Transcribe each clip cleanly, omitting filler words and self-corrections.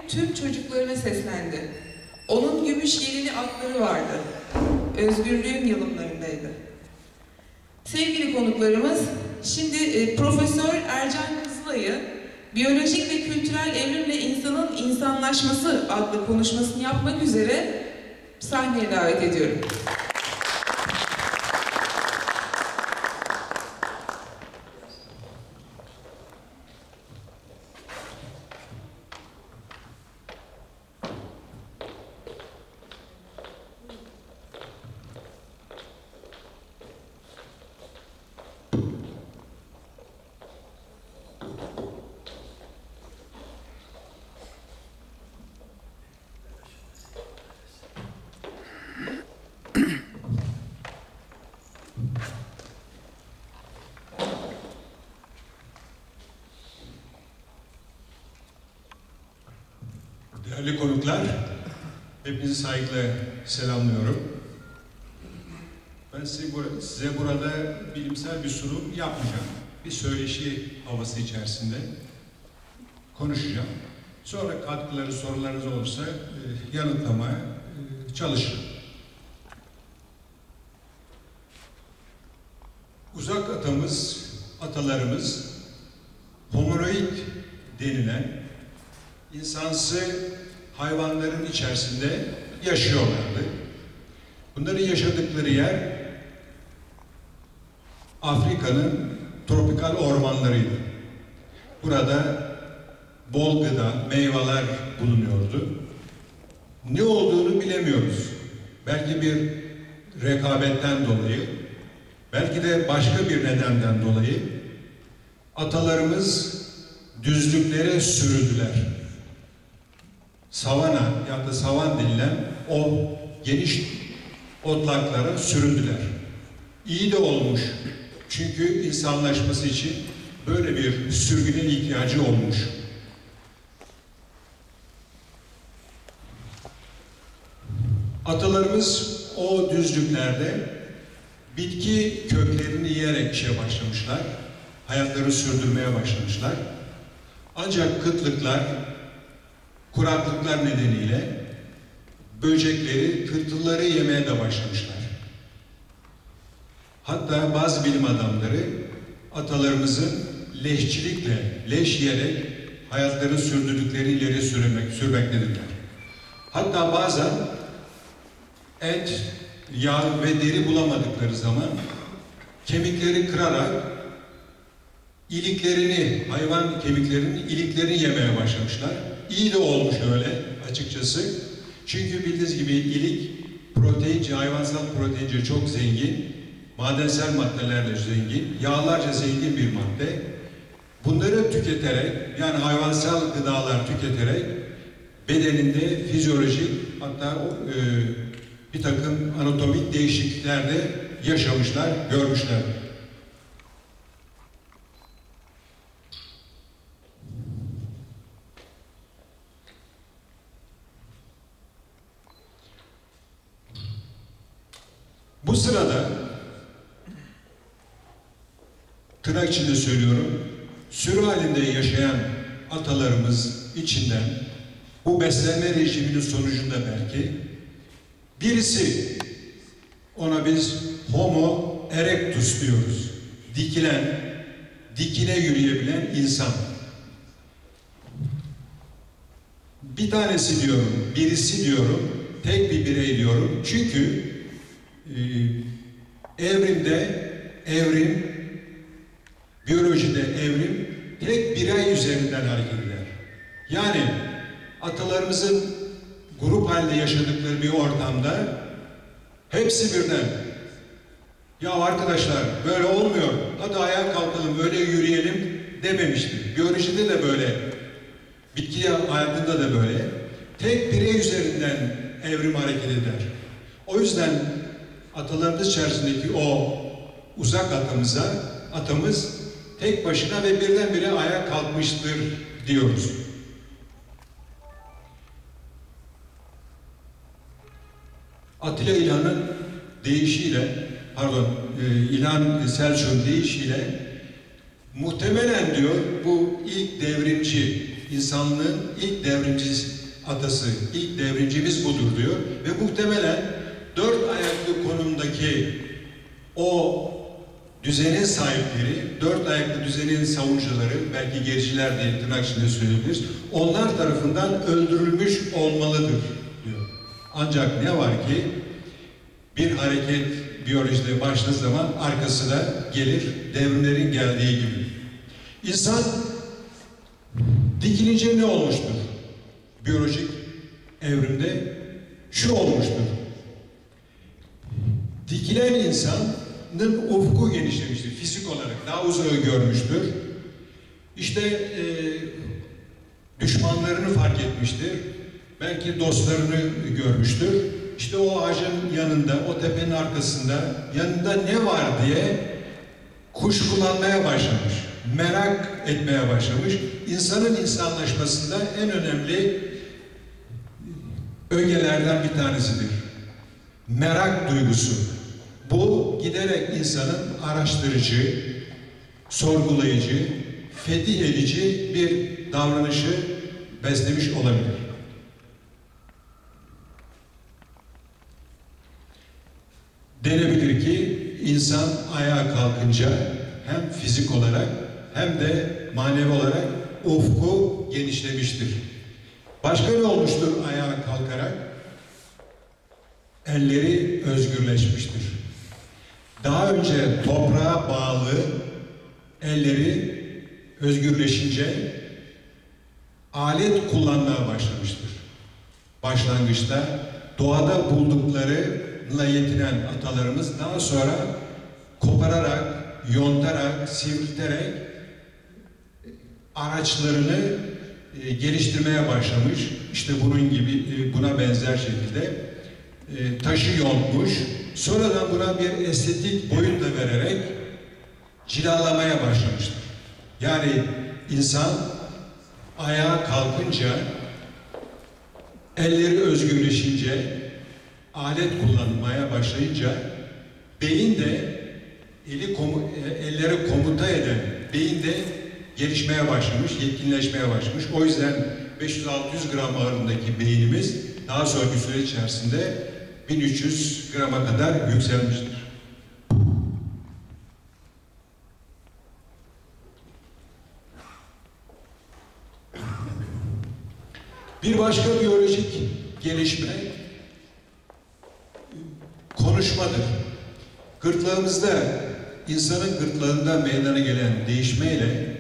tüm çocuklarına seslendi. Onun gümüş yelini atları vardı. Özgürlüğün yılımlarındaydı. Sevgili konuklarımız, şimdi Profesör Ercan Kızılay'ı Biyolojik ve Kültürel Evrimle İnsanın İnsanlaşması adlı konuşmasını yapmak üzere sahneye davet ediyorum. Değerli konuklar, hepinizi saygıyla selamlıyorum. Ben size burada bilimsel bir sunum yapmayacağım. Bir söyleşi havası içerisinde konuşacağım. Sonra katkıları, sorularınız olursa yanıtlamaya çalışırım. Uzak atalarımız hominoid denilen insansı hayvanların içerisinde yaşıyorlardı. Bunların yaşadıkları yer Afrika'nın tropikal ormanlarıydı. Burada bol gıda, meyveler bulunuyordu. Ne olduğunu bilemiyoruz. Belki bir rekabetten dolayı, belki de başka bir nedenden dolayı atalarımız düzlüklere sürüldüler. Savana ya da savan denilen o geniş otlaklara sürüldüler. İyi de olmuş. Çünkü insanlaşması için böyle bir sürgüne ihtiyacı olmuş. Atalarımız o düzlüklerde bitki köklerini yiyerek işe başlamışlar. Hayatları sürdürmeye başlamışlar. Ancak kıtlıklar, kuraklıklar nedeniyle böcekleri, tırtılları yemeye de başlamışlar. Hatta bazı bilim adamları atalarımızın leşçilikle, leş yiyerek hayatlarını sürdürdükleri ileri sürmektedirler. Hatta bazen et, yağ ve deri bulamadıkları zaman kemikleri kırarak iliklerini, hayvan kemiklerinin iliklerini yemeye başlamışlar. İyi de olmuş öyle açıkçası. Çünkü bildiğiniz gibi ilik proteince, hayvansal proteince çok zengin, madensel maddelerle zengin, yağlarca zengin bir madde. Bunları tüketerek, yani hayvansal gıdalar tüketerek bedeninde fizyolojik, hatta bir takım anatomik değişiklikler de yaşamışlar, görmüşler. Bu sırada tırnak içinde söylüyorum, sürü halinde yaşayan atalarımız içinden bu beslenme rejiminin sonucunda belki birisi, ona biz Homo erectus diyoruz, dikilen, dikine yürüyebilen insan. Bir tanesi diyorum, birisi diyorum, tek bir birey diyorum. Çünkü biyolojide evrim tek birey üzerinden hareket eder. Yani atalarımızın grup halinde yaşadıkları bir ortamda hepsi birden, ya arkadaşlar böyle olmuyor, hadi ayağa kalkalım, öyle yürüyelim dememiştir. Biyolojide de böyle, bitki hayatında da böyle. Tek birey üzerinden evrim hareket eder. O yüzden atalarımız içerisindeki o uzak atamız tek başına ve birdenbire ayağa kalkmıştır diyoruz. Atilla İlhan'ın deyişiyle, İlhan Selçuk'un deyişiyle muhtemelen diyor bu ilk devrimci, insanlığın ilk devrimcisi atası, ilk devrimcimiz budur diyor ve muhtemelen dört ayaklı konumdaki o düzenin sahipleri, dört ayaklı düzenin savunucuları, belki gericiler diye tırnak içinde söyleyebiliriz, onlar tarafından öldürülmüş olmalıdır diyor. Ancak ne var ki bir hareket biyolojide başladığı zaman arkası da gelir, devrimlerin geldiği gibi. İnsan dikilince ne olmuştur? Biyolojik evrimde şu olmuştur. Dikilen insanın ufku genişlemiştir. Fizik olarak daha uzağı görmüştür. İşte düşmanlarını fark etmiştir. Belki dostlarını görmüştür. İşte o ağacın yanında, o tepenin arkasında, yanında ne var diye kuşkulanmaya başlamış. Merak etmeye başlamış. İnsanın insanlaşmasında en önemli ögelerden bir tanesidir. Merak duygusu. Bu giderek insanın araştırıcı, sorgulayıcı, fetih edici bir davranışı beslemiş olabilir. Denebilir ki insan ayağa kalkınca hem fizik olarak hem de manevi olarak ufku genişlemiştir. Başka ne olmuştur ayağa kalkarak? Elleri özgürleşmiştir. Daha önce toprağa bağlı elleri özgürleşince alet kullanmaya başlamıştır. Başlangıçta doğada bulduklarıyla yetinen atalarımız daha sonra kopararak, yontarak, sivrilterek araçlarını geliştirmeye başlamış. İşte bunun gibi, buna benzer şekilde taşı yontmuş. Sonradan buna bir estetik boyut da vererek cilalamaya başlamıştır. Yani insan ayağa kalkınca, elleri özgürleşince, alet kullanmaya başlayınca, beyin de elleri komuta eden beyin de gelişmeye başlamış, yetkinleşmeye başlamış. O yüzden 500-600 gram ağırlığındaki beynimiz daha sonraki süre içerisinde 1300 grama kadar yükselmiştir. Bir başka biyolojik gelişme konuşmadır. Gırtlağımızda, insanın gırtlağında meydana gelen değişmeyle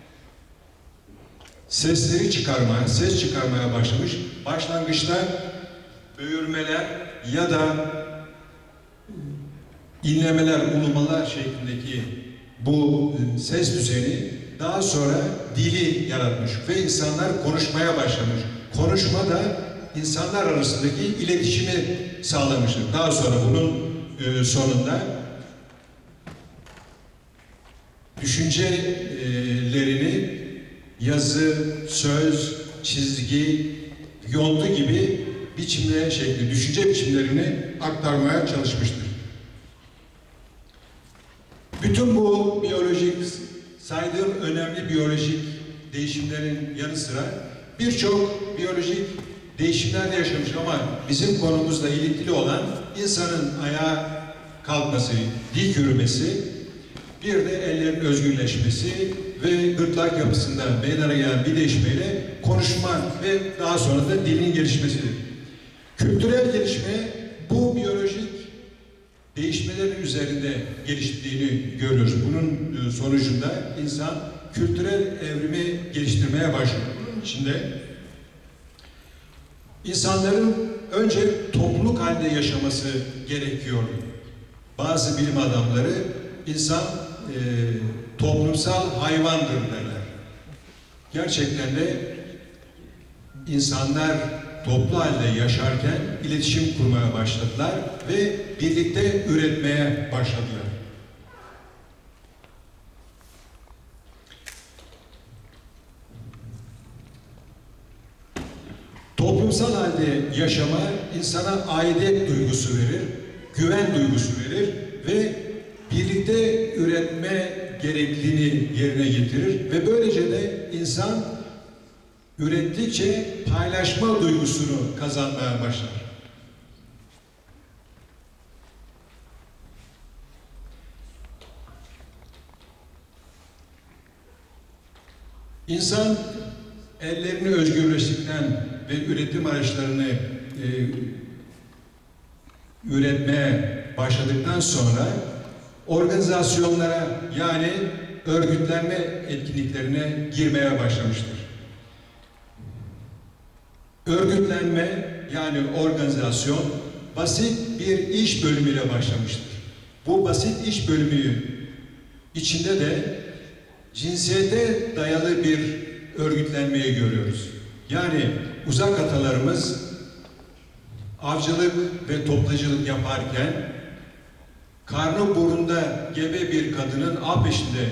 sesleri çıkarmaya, ses çıkarmaya başlamış. Başlangıçta böğürmeler ya da inlemeler, ulumalar şeklindeki bu ses düzeni daha sonra dili yaratmış ve insanlar konuşmaya başlamış. Konuşma da insanlar arasındaki iletişimi sağlamıştır. Daha sonra bunun sonunda düşüncelerini yazı, söz, çizgi, yontu gibi biçimler şekli, düşünce biçimlerini aktarmaya çalışmıştır. Bütün bu biyolojik, saydığım önemli biyolojik değişimlerin yanı sıra birçok biyolojik değişimler de yaşamış ama bizim konumuzla ilintili olan insanın ayağa kalkması, dik yürümesi, bir de ellerin özgürleşmesi ve gırtlak yapısında meydana gelen bir değişmeyle konuşma ve daha sonra da dilin gelişmesidir. Kültürel gelişme bu biyolojik değişmelerin üzerinde geliştiğini görüyoruz. Bunun sonucunda insan kültürel evrimi geliştirmeye başlıyor. Bunun içinde insanların önce topluluk halinde yaşaması gerekiyordu. Bazı bilim adamları insan toplumsal hayvandır derler. Gerçekten de insanlar toplu halde yaşarken iletişim kurmaya başladılar ve birlikte üretmeye başladılar. Toplumsal halde yaşama insana aidiyet duygusu verir, güven duygusu verir ve birlikte üretme gerekliliğini yerine getirir ve böylece de insan ürettikçe paylaşma duygusunu kazanmaya başlar. İnsan ellerini özgürleştikten ve üretim araçlarını üretmeye başladıktan sonra organizasyonlara yani örgütlenme etkinliklerine girmeye başlamıştır. Örgütlenme yani organizasyon basit bir iş bölümüyle başlamıştır. Bu basit iş bölümü içinde de cinsiyete dayalı bir örgütlenmeyi görüyoruz. Yani uzak atalarımız avcılık ve toplacılık yaparken karnı burnunda gebe bir kadının av peşinde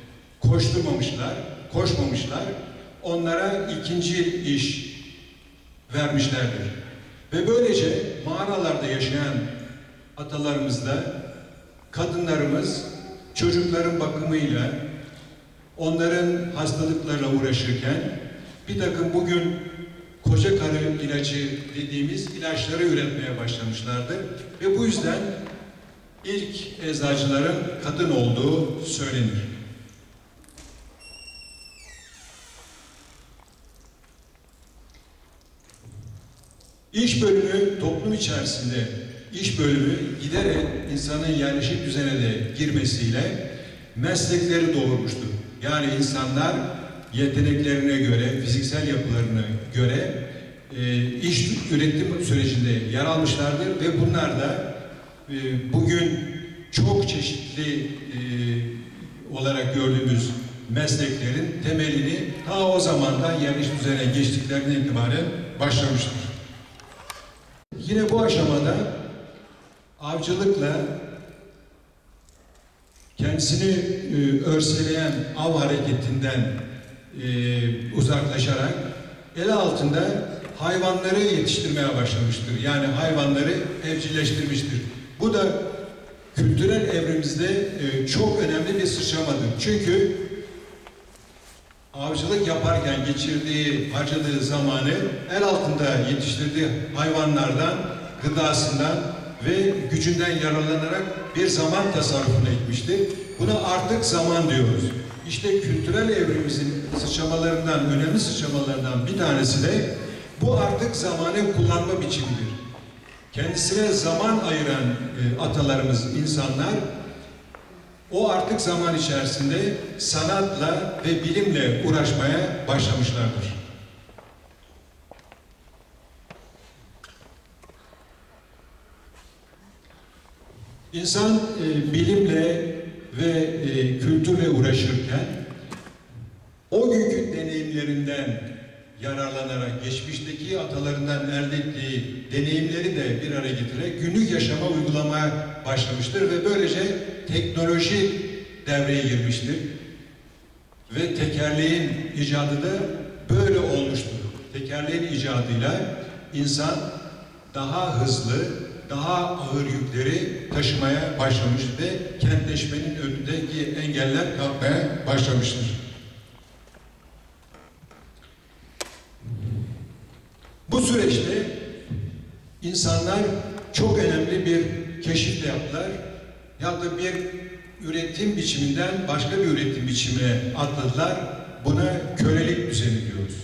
koşmamışlar. Onlara ikinci iş vermişlerdir. Ve böylece mağaralarda yaşayan atalarımızla kadınlarımız çocukların bakımıyla, onların hastalıklarla uğraşırken bir takım bugün koca karı ilacı dediğimiz ilaçları üretmeye başlamışlardı. Ve bu yüzden ilk eczacıların kadın olduğu söylenir. İş bölümü toplum içerisinde iş bölümü giderek insanın yerleşik düzene de girmesiyle meslekleri doğurmuştur. Yani insanlar yeteneklerine göre, fiziksel yapılarına göre iş üretim sürecinde yer almışlardır ve bunlar da bugün çok çeşitli olarak gördüğümüz mesleklerin temelini ta o zamandan yerleşik düzene geçtiklerinden itibaren başlamıştır. Yine bu aşamada avcılıkla kendisini örseleyen av hareketinden uzaklaşarak el altında hayvanları yetiştirmeye başlamıştır. Yani hayvanları evcilleştirmiştir. Bu da kültürel evrimizde çok önemli bir sıçramadır. Çünkü avcılık yaparken harcadığı zamanı el altında yetiştirdiği hayvanlardan, gıdasından ve gücünden yararlanarak bir zaman tasarrufuna etmiştir. Buna artık zaman diyoruz. İşte kültürel evrimimizin sıçramalarından, önemli sıçramalarından bir tanesi de bu artık zamanı kullanma biçimidir. Kendisine zaman ayıran atalarımız, insanlar o artık zaman içerisinde sanatla ve bilimle uğraşmaya başlamışlardır. İnsan bilimle ve kültürle uğraşırken o günkü deneyimlerinden yararlanarak geçmişteki atalarından elde ettiği deneyimleri de bir araya getirerek günlük yaşama uygulamaya başlamıştır ve böylece teknoloji devreye girmiştir. Ve tekerleğin icadı da böyle olmuştur. Tekerleğin icadıyla insan daha hızlı, daha ağır yükleri taşımaya başlamış ve kentleşmenin önündeki engeller kalkmaya başlamıştır. Bu süreçte insanlar çok önemli bir keşif yaptılar. Ya da bir üretim biçiminden başka bir üretim biçimine atladılar. Buna kölelik düzeni diyoruz.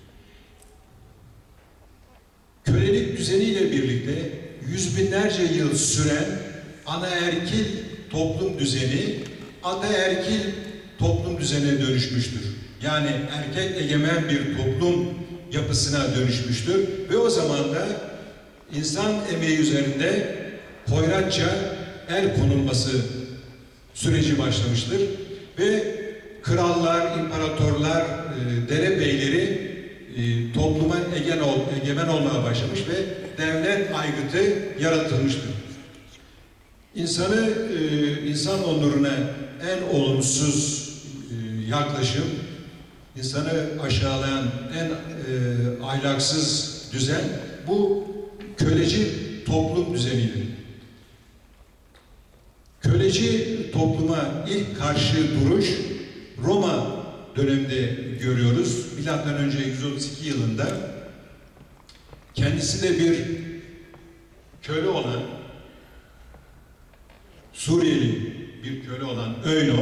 Kölelik düzeniyle birlikte yüz binlerce yıl süren anaerkil toplum düzeni ataerkil toplum düzenine dönüşmüştür. Yani erkek egemen bir toplum yapısına dönüşmüştür ve o zaman da insan emeği üzerinde hoyratça el konulması süreci başlamıştır ve krallar, imparatorlar, derebeyleri topluma egemen olmaya başlamış ve devlet aygıtı yaratılmıştır. İnsan onuruna en olumsuz yaklaşım, insanı aşağılayan en ahlaksız düzen bu köleci toplum düzenidir. Köleci topluma ilk karşı duruş Roma dönemde görüyoruz. Milattan önce 132 yılında kendisi de bir köle olan, Suriyeli bir köle olan Öno,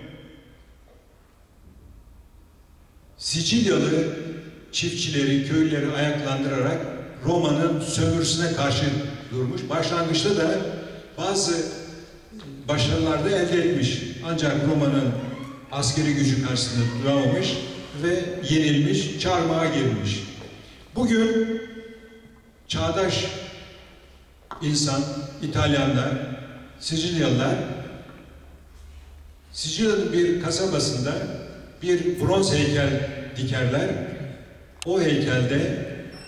Sicilyalı çiftçileri, köylüleri ayaklandırarak Roma'nın sömürüsüne karşı durmuş. Başlangıçta da bazı başarılar da elde etmiş. Ancak Roma'nın askeri gücü karşısında duramamış ve yenilmiş, çarmıha girmiş. Bugün çağdaş insan, İtalyanlar, Sicilyalılar, Sicilya'nın bir kasabasında bir bronz heykel dikerler. O heykelde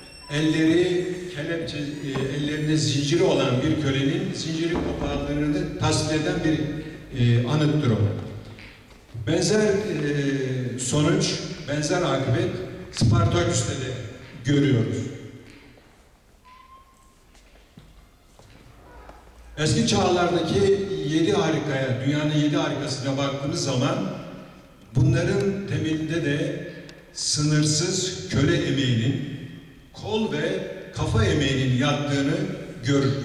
ellerinde zinciri olan bir kölenin zinciri kopardığını tasvir eden bir anıttır o. Benzer sonuç, benzer akıbet Spartaküs'te de görüyoruz. Eski çağlardaki 7 harikaya, dünyanın 7 harikasına baktığımız zaman bunların temelinde de sınırsız köle emeğinin, kol ve kafa emeğinin yattığını görürüz.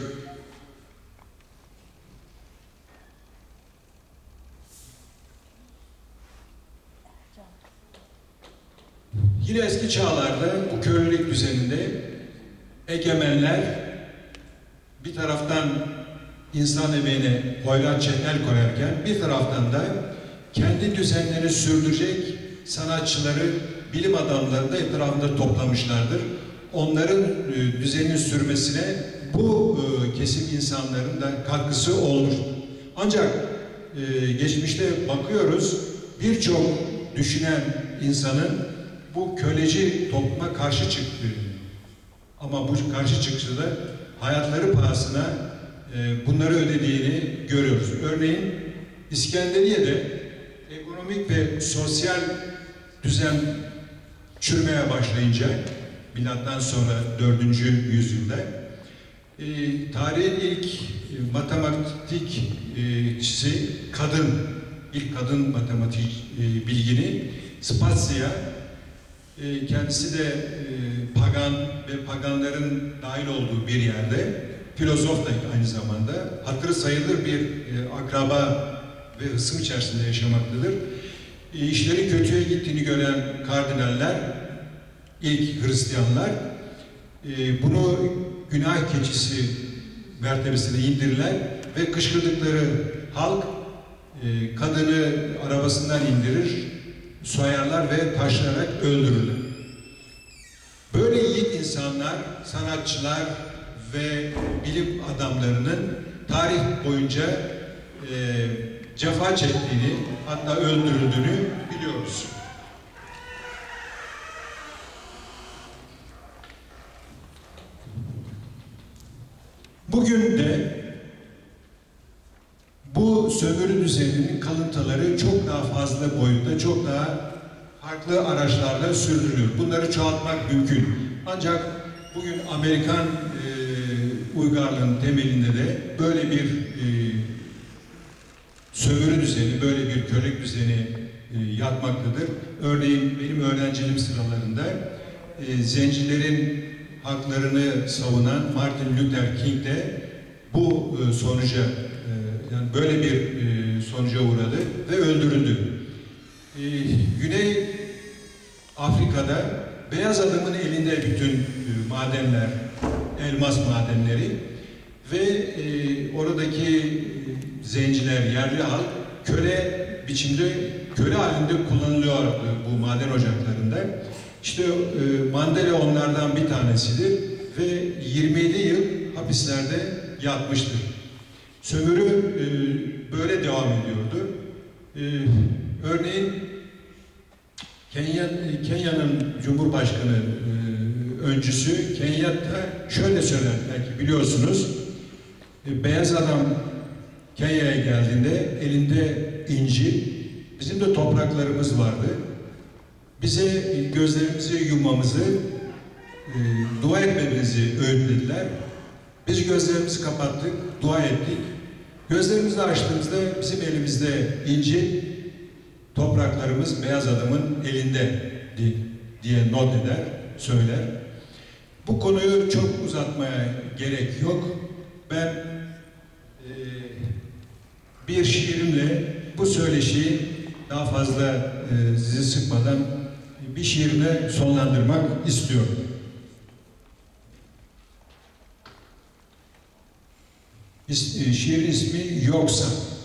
Yine eski çağlarda bu kölelik düzeninde egemenler bir taraftan insan emeğine hoyratça el koyarken bir taraftan da kendi düzenlerini sürdürecek sanatçıları, bilim adamlarını da etrafında toplamışlardır. Onların düzenin sürmesine bu kesim insanların da katkısı olmuştur. Ancak geçmişte bakıyoruz, birçok düşünen insanın bu köleci topluma karşı çıktığı, ama bu karşı çıkışı da hayatları pahasına bunları ödediğini görüyoruz. Örneğin İskenderiye'de ekonomik ve sosyal düzen çürümeye başlayınca milattan sonra 4. yüzyılda tarihin ilk matematikçisi ilk kadın matematik bilgini Spazia, kendisi de pagan ve paganların dahil olduğu bir yerde filozof da aynı zamanda hatırı sayılır bir akraba ve hısım içerisinde yaşamaktadır. İşleri kötüye gittiğini gören kardinaller, ilk Hristiyanlar bunu günah keçisi mertebesine indirirler ve kışkırdıkları halk kadını arabasından indirir, soyarlar ve taşlayarak öldürürler. Böyle yiğit insanlar, sanatçılar ve bilim adamlarının tarih boyunca cefa çektiğini, hatta öldürüldüğünü biliyoruz. Bugün de bu sömürü düzeninin kalıntıları çok daha fazla boyutta, çok daha farklı araçlarla sürdürülüyor. Bunları çoğaltmak mümkün. Ancak bugün Amerikan uygarlığın temelinde de böyle bir sömürü düzeni, böyle bir kölelik düzeni yatmaktadır. Örneğin benim öğrenciliğim sıralarında zencilerin haklarını savunan Martin Luther King de bu sonuca, yani böyle bir sonuca uğradı ve öldürüldü. Güney Afrika'da beyaz adamın elinde bütün madenler, elmas madenleri ve oradaki zenciler, yerli halk köle biçimde, köle halinde kullanılıyor bu maden ocaklarında. İşte Mandela onlardan bir tanesidir ve 27 yıl hapislerde yatmıştır. Sömürü böyle devam ediyordu. Örneğin Kenya'nın Cumhurbaşkanı öncüsü Kenyatta şöyle söyler, belki biliyorsunuz. Beyaz adam Kenya'ya geldiğinde elinde inci, bizim de topraklarımız vardı. Bize gözlerimizi yummamızı, dua etmemizi öğütlediler. Biz gözlerimizi kapattık, dua ettik. Gözlerimizi açtığımızda bizim elimizde inci, topraklarımız beyaz adamın elinde diye not eder, söyler. Bu konuyu çok uzatmaya gerek yok. Ben bir şiirimle bu söyleşiyi daha fazla sizi sıkmadan bir şiirimle sonlandırmak istiyorum. Şiirin ismi Yoksa.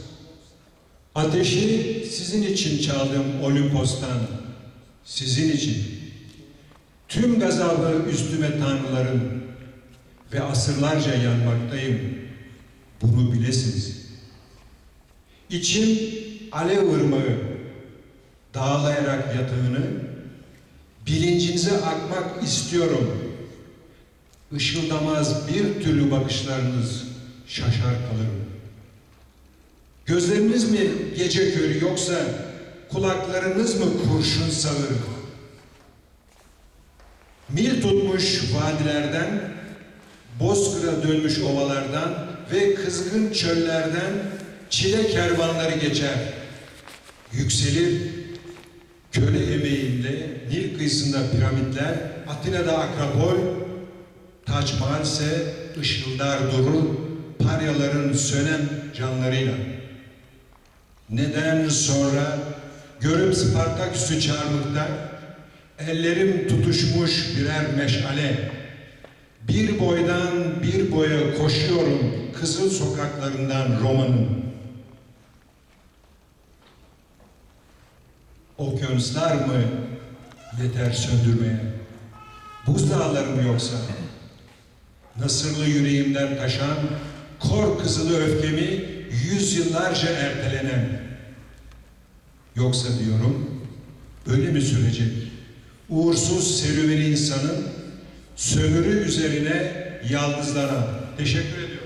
Ateşi sizin için çaldım Olimpos'tan, sizin için. Tüm gazabı üstüme tanrıların ve asırlarca yanmaktayım. Bunu bilesiniz. İçim alev ırmağı dağlayarak yatağını, bilincinize akmak istiyorum. Işıldamaz bir türlü bakışlarınız, şaşar kalırım. Gözleriniz mi gece körü yoksa kulaklarınız mı kurşun savurur? Mil tutmuş vadilerden, bozkıra dönmüş ovalardan ve kızgın çöllerden çile kervanları geçer. Yükselir, köle emeğinde Nil kıyısında piramitler, Atina'da Akropol, Taç Mahal ise ışıldar durur paryaların sönen canlarıyla. Neden sonra görüp Spartaküs'ü çarmıhta, ellerim tutuşmuş birer meşale, bir boydan bir boya koşuyorum kızıl sokaklarından Roma'nın. Okyanuslar mı yeter söndürmeye? Buzdağları mı yoksa? Nasırlı yüreğimden taşan kor kızılı öfkemi yüzyıllarca ertelenen. Yoksa diyorum, öyle mi sürecek? Uğursuz serüveni insanın sömürü üzerine yaldızlanan. Teşekkür ediyorum.